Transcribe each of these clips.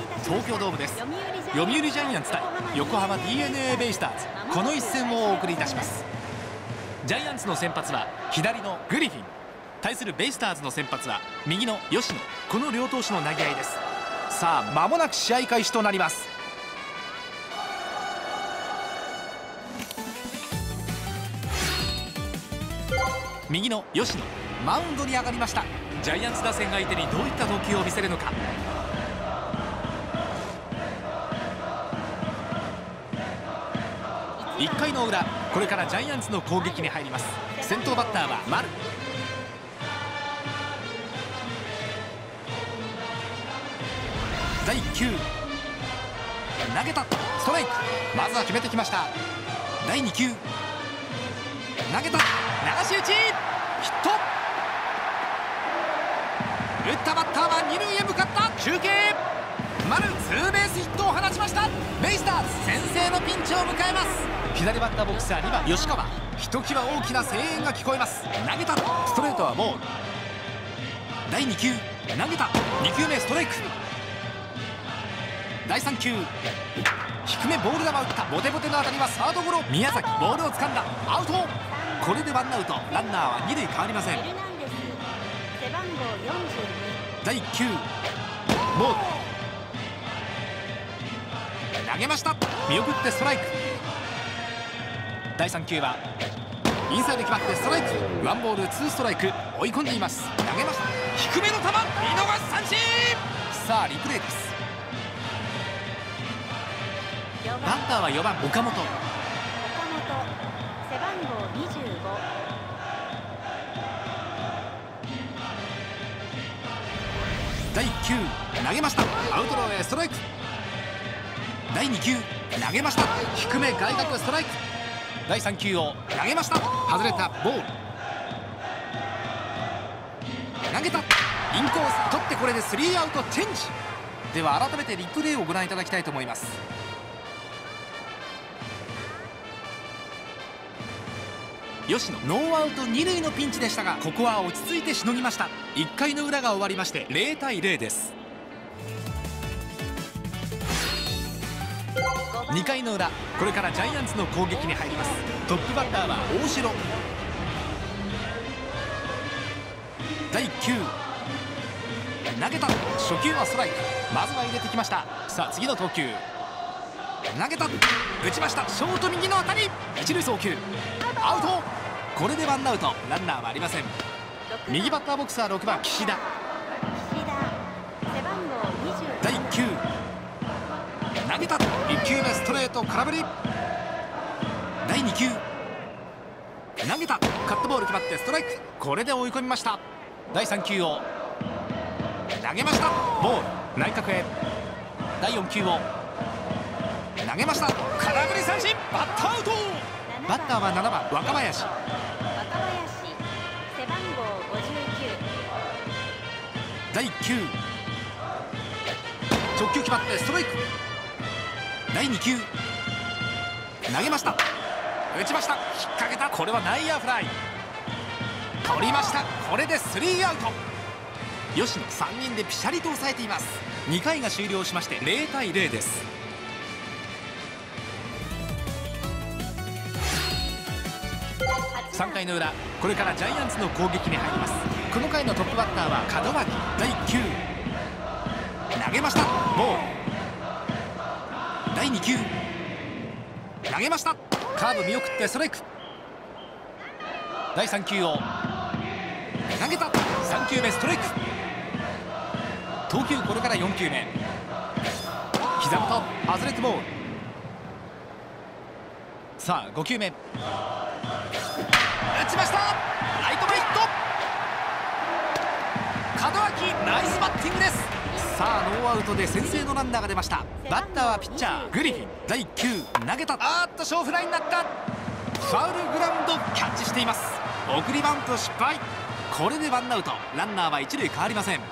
東京ドームです。読売ジャイアンツ対横浜 DeNA ベイスターズ、この一戦をお送りいたします。ジャイアンツの先発は左のグリフィン、対するベイスターズの先発は右の吉野、この両投手の投げ合いです。さあ間もなく試合開始となります。右の吉野、マウンドに上がりました。ジャイアンツ打線相手にどういった投球を見せるのか。1回の裏、これからジャイアンツの攻撃に入ります。先頭バッターは丸。第1球投げた、ストライク、まずは決めてきました。第2球投げた、流し打ち、ヒット。打ったバッターは二塁へ向かった。中継、丸ツーベースヒットを放ちました。ベイスターズ先制のピンチを迎えます。左バッターボックスは2番吉川、ひときわ大きな声援が聞こえます。投げた、ストレートはボール。第2球投げた、2球目ストライク。第3球低めボール球打った、ボテボテの当たりはサードゴロ。宮崎ボールを掴んだ、アウト。これでワンアウト、ランナーは2塁変わりません。第1球ボール、投げました、見送ってストライク。第3球はインサイド決まってストライク、ワンボールツーストライク、追い込んでいます。投げました、低めの球、見逃し三振。さあリプレイです。バッターは4番岡本。背番号25。第1球投げました、アウトローへストライク。第2球投げました、低め外角ストライク。第3球を投げました、外れたボール。投げた、インコース取って、これでスリーアウトチェンジ。では改めてリプレイをご覧いただきたいと思います。吉野ノーアウト2塁のピンチでしたが、ここは落ち着いてしのぎました。1回の裏が終わりまして0対0です。2回の裏、これからジャイアンツの攻撃に入ります。トップバッターは大城。第1球投げた、初球はストライク、まずは入れてきました。さあ次の投球投げた、打ちました、ショート右の当たり、一塁送球アウト。これでワンアウト、ランナーはありません。右バッターボックスは6番岸田。第1球投げた、1球目ストレート空振り。第2球投げた、カットボール決まってストライク、これで追い込みました。第3球を投げました、ボール内角へ。第4球を投げました、空振り三振、バッターアウト。バッターは7番若林。背番号59。第1球直球決まってストライク。第2球投げました、打ちました、引っ掛けた、これは内野フライ。取りました、これでスリーアウト。吉野3人でピシャリと抑えています。2回が終了しまして0対0です。3回の裏、これからジャイアンツの攻撃に入ります。この回のトップバッターは門脇。第1球投げました、ボール。第2球投げました、カーブ見送ってストライク。第3球を投げた、3球目ストライク。投球これから4球目、膝元外れてボール。さあ5球目打ちました、ライト前ヒット。門脇ナイスバッティングです。さあノーアウトで先制のランナーが出ました。バッターはピッチャーグリフィン。第1球投げた、小フライになった。ファウルグラウンドキャッチしています。送りバント失敗。これでワンアウト、ランナーは1塁変わりません。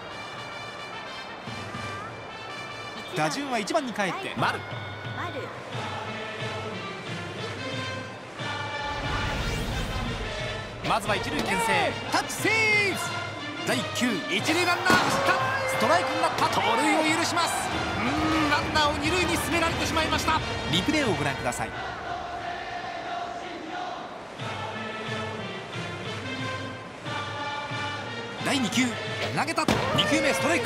打順は1番に帰って丸。まずは1塁牽制、タッチセーフ。第1球1塁ランナー走った、ストライクになった。盗塁を許します。ランナーを二塁に進められてしまいました。リプレイをご覧ください。第2球投げた。2球目ストライク。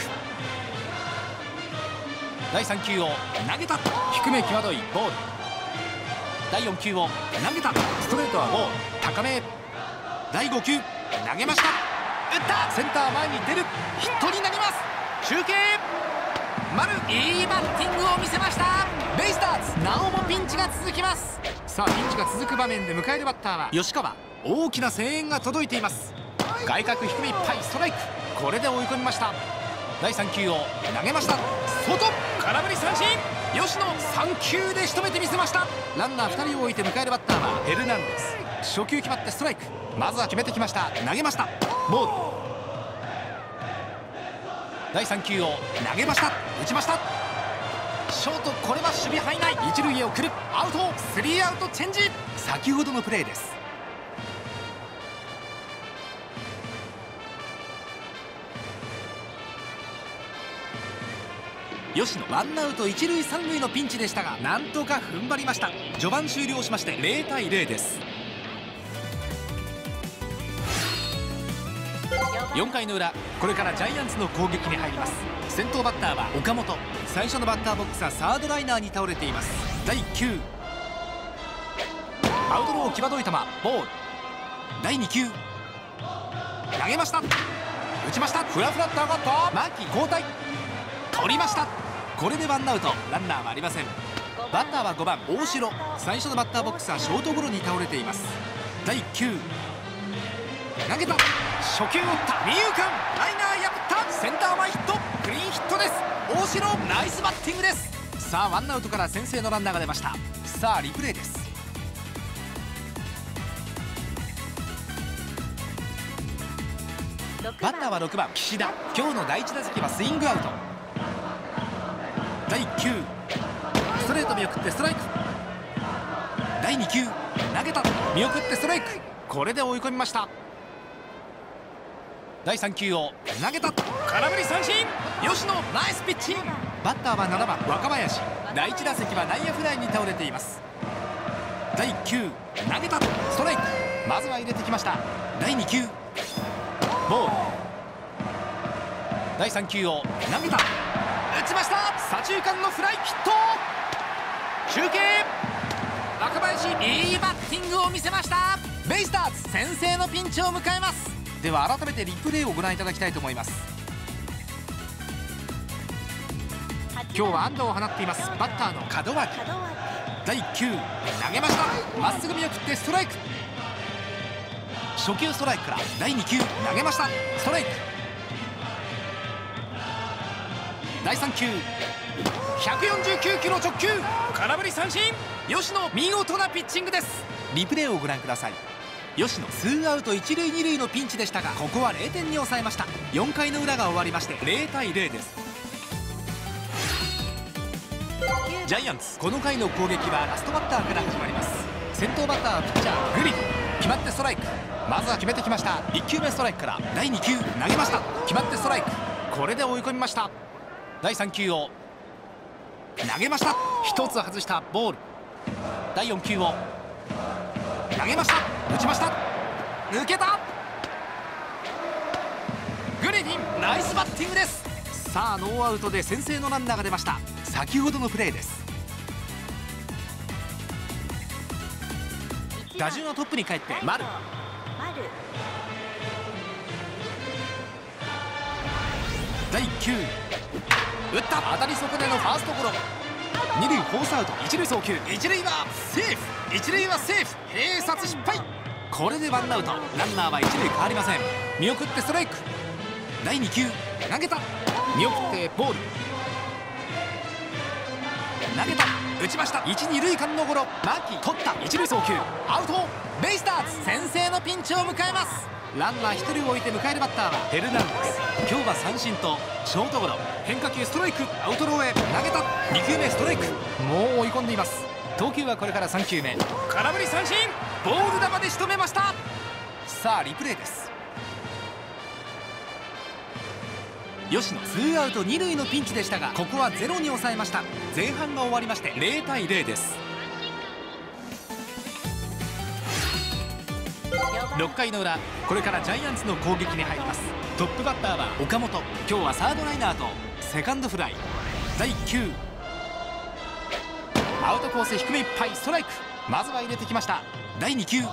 第3球を投げた。低め際どいボール。第4球を投げた。ストレートはボール高め。第5球投げました。打った。センター前に出る。ヒットになります。中継丸、いいバッティングを見せました。ベイスターズなおもピンチが続きます。さあピンチが続く場面で迎えるバッターは吉川。大きな声援が届いています。外角低めいっぱいストライク。これで追い込みました。第3球を投げました。外空振り三振。吉野3球で仕留めてみせました。ランナー2人を置いて迎えるバッターはヘルナンデス。初球決まってストライク。まずは決めてきました。投げました。ボール。第3球を投げました。打ちました。ショートこれは守備範囲内。一塁へ送る。アウト。スリーアウトチェンジ。先ほどのプレーです。吉野ワンアウト一塁三塁のピンチでしたが、なんとか踏ん張りました。序盤終了しまして0対0です。4回の裏、これからジャイアンツの攻撃に入ります。先頭バッターは岡本。最初のバッターボックスはサードライナーに倒れています。第1球アウトロー際どい球ボール。第2球投げました。打ちました。フラフラっと上がった。牧交代。取りました。これでワンアウト。ランナーはありません。バッターは5番大城。最初のバッターボックスはショートゴロに倒れています。第1球投げた。初球打った二遊間。ライナー破った。センター前ヒット。クリーンヒットです。大城ナイスバッティングです。さあワンアウトから先制のランナーが出ました。さあリプレイです。バッターは6番岸田。今日の第1打席はスイングアウト。第1球ストレート見送ってストライク。第2球投げた。見送ってストライク。これで追い込みました。第3球を投げた。空振り三振。吉野ナイスピッチング。バッターは7番若林。第1打席は内野フライに倒れています。第1球投げた。ストライク。まずは入れてきました。第2球ボール。第3球を投げた。打ちました。左中間のフライヒット。中継若林いいバッティングを見せました。ベイスターズ先制のピンチを迎えます。では改めてリプレイをご覧いただきたいと思います。今日は安打を放っていますバッターの門脇。第1球投げました。まっすぐ見送ってストライク。初球ストライクから第2球投げました。ストライク。第3球149キロ直球。空振り三振。吉野見事なピッチングです。リプレイをご覧ください。吉野ツーアウト一塁二塁のピンチでしたが、ここは0点に抑えました。4回の裏が終わりまして0対0です。ジャイアンツこの回の攻撃はラストバッターから始まります。先頭バッターはピッチャーグリフ。決まってストライク。まずは決めてきました。1球目ストライクから第2球投げました。決まってストライク。これで追い込みました。第3球を投げました。1つ外したボール。第4球を投げました。打ちました。抜けた。グリフィンナイスバッティングです。さあノーアウトで先制のランナーが出ました。先ほどのプレーです。打順はトップに帰って丸。第1球打った。当たり損ねのファーストゴロ。二塁フォースアウト。一塁送球。一塁はセーフ。一塁はセーフ。併殺失敗。これでワンアウト。ランナーは一塁変わりません。見送ってストライク。第2球投げた。見送ってボール。投げた。打ちました。一二塁間のゴロ。牧取った。一塁送球アウト。ベイスターズ先制のピンチを迎えます。ランナー1人を置いて迎えるバッターはヘルナンデス。今日は三振とショートゴロ。変化球ストライク。アウトローへ投げた。2球目ストライク。もう追い込んでいます。投球はこれから3球目。空振り三振。ボール球で仕留めました。さあリプレイです。 吉野ツーアウト2塁のピンチでしたが、ここはゼロに抑えました。前半が終わりまして0対0です。6回の裏、これからジャイアンツの攻撃に入ります。トップバッターは岡本。今日はサードライナーとセカンドフライ。第1球、アウトコース低めいっぱい、ストライク。まずは入れてきました。第2球、打った。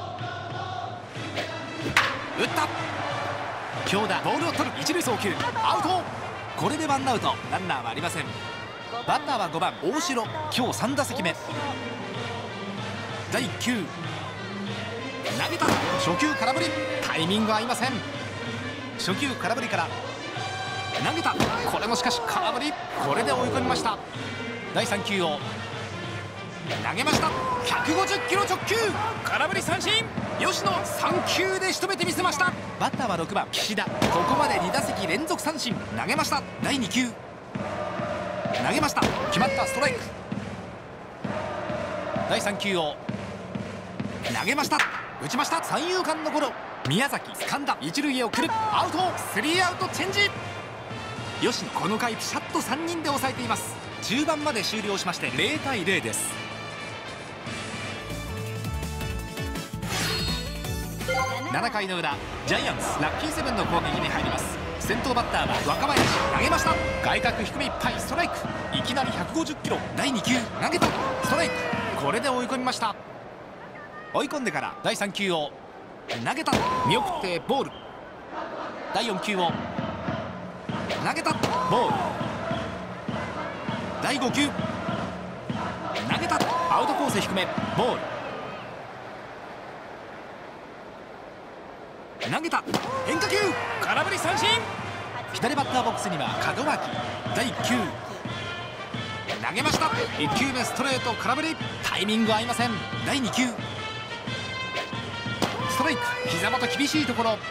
強打、ボールを取る。一塁送球、アウト。これでワンアウト、ランナーはありません。バッターは5番大城。今日3打席目。第1球、投げた。初球空振り、タイミング合いません。初球空振りから投げた。これもしかし空振り。これで追い込みました。第3球を投げました。150キロ直球、空振り三振。吉野3球で仕留めてみせました。バッターは6番岸田。ここまで2打席連続三振。投げました。第2球、投げました。決まった。ストライク。第3球を投げました。打ちました。三遊間のゴロ。宮崎掴んだ。一塁へ送る。アウト。スリーアウトチェンジ。吉野この回ピシャッと3人で抑えています。中盤まで終了しまして0対0です。7回の裏、ジャイアンツラッキーセブンの攻撃に入ります。先頭バッターは若林。投げました。外角低めいっぱい、ストライク。いきなり150キロ。第2球、投げた。ストライク。これで追い込みました。追い込んでから第3球を投げた。見送ってボール。第4球を投げた。ボール。第5球、投げた。アウトコース低め、ボール。投げた。変化球、空振り三振。左バッターボックスには門脇。第1球、投げました。1球目ストレート空振り、タイミング合いません。第2球、ストライク。膝元厳しいところ、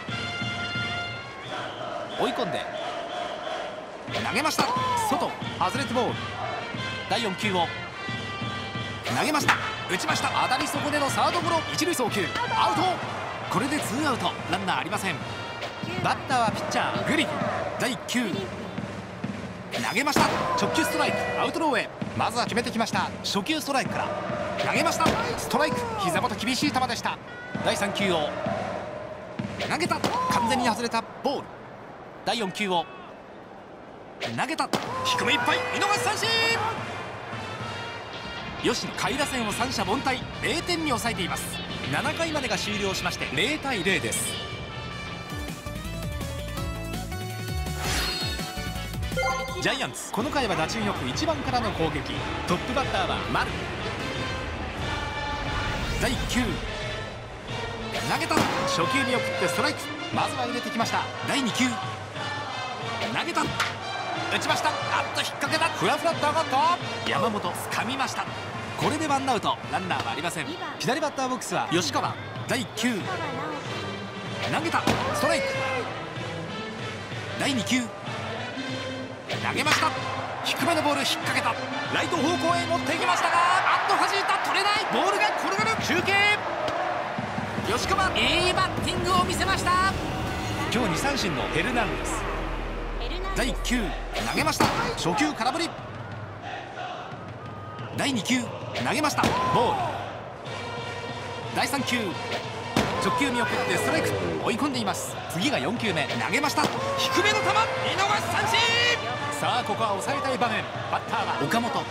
追い込んで投げました。外外れてボール。第4球を投げました。打ちました。当たり損ねのサードゴロ。一塁送球、アウト。これでツーアウト、ランナーありません。バッターはピッチャーグリフィン。第1球、投げました。直球ストライク、アウトローへ。まずは決めてきました。初球ストライクから投げました。ストライク。膝元厳しい球でした。第3球を投げた。完全に外れたボール。第4球を投げた。低めいっぱい、見逃し三振。吉野下位打線を三者凡退、0点に抑えています。7回までが終了しまして0対0です。ジャイアンツこの回は打順よく1番からの攻撃。トップバッターは丸。第1球、投げた。初球見送ってストライク。まずは入れてきました。第2球、投げた。打ちました。あっと引っ掛けた。ふらふらっと上がった。山本掴みました。これでワンアウト、ランナーはありません。左バッターボックスは吉川。第1球、投げた。ストライク。第2球、投げました。低めのボール引っ掛けた。ライト方向へ持っていきましたが、あっと弾いた。取れない。ボールが転がる。中継。吉川いいバッティングを見せました。今日2三振のヘルナンデス。第1球、投げました。初球空振り。第2球、投げました。ボール。第3球、直球見送ってストライク。追い込んでいます。次が4球目、投げました。低めの球、見逃し三振。さあここは抑えたい場面。バッターは岡本。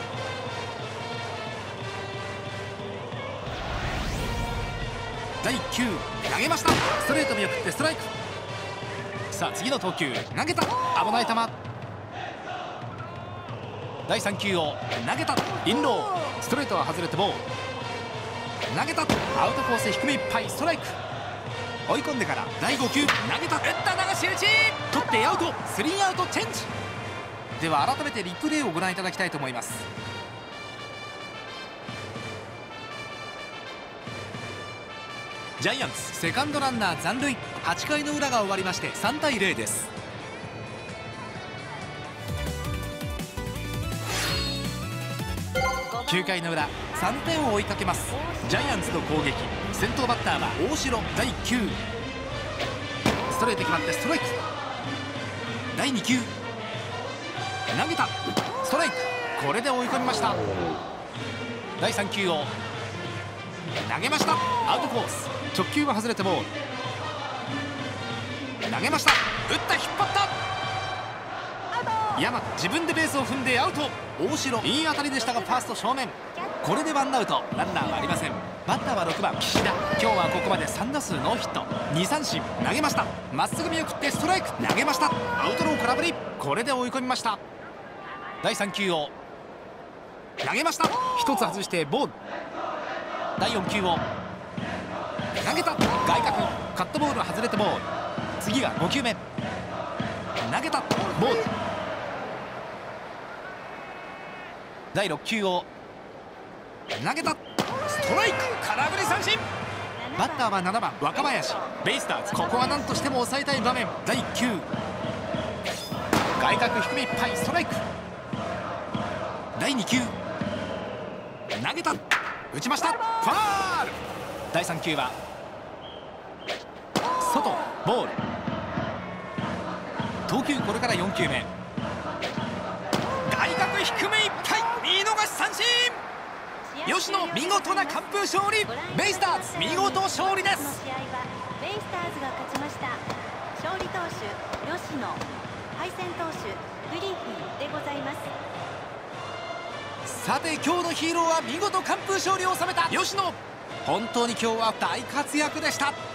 第1球、投げました。ストレート見送ってストライク。さあ次の投球、投げた。危ない球。第3球を投げた。インロー。ストレートは外れてボール。投げた。アウトコース低めいっぱい、ストライク。追い込んでから第5球、投げた。打った。流し打ち。取ってアウト。スリーアウトチェンジ。では改めてリプレイをご覧いただきたいと思います。ジャイアンツセカンドランナー残塁。8回の裏が終わりまして3対0です。9回の裏、3点を追いかけますジャイアンツの攻撃。先頭バッターは大城。第1球、ストレート決まってストライク。 第2球投げたストライク、これで追い込みました。第3球を投げました。アウトコース、直球は外れてボール。投げました。打った、引っ張った。山自分でベースを踏んでアウト。大城いい当たりでしたがファースト正面。これでワンアウト、ランナーはありません。バッターは6番岸田。今日はここまで3打数ノーヒット2三振。投げました。まっすぐ見送ってストライク。投げました。アウトロー空振り、これで追い込みました。第3球を投げました。1つ外してボール。第4球を投げた、外角カットボール外れてボール。次が5球目投げたボール。第6球を投げたストライク、空振り三振。バッターは7番若林。ベイスターズここは何としても抑えたい場面。第1球外角低めいっぱいストライク。第2球投げた打ちました、ファール。第3球は外ボール。投球これから4球目外角低めいっぱい見逃し三振。吉野見事な完封勝利。ベイスターズ見事勝利です。 ベイスターズが勝ちました。勝利投手吉野、敗戦投手グリフィンでございます。 さて今日のヒーローは見事完封勝利を収めた吉野。本当に今日は大活躍でした。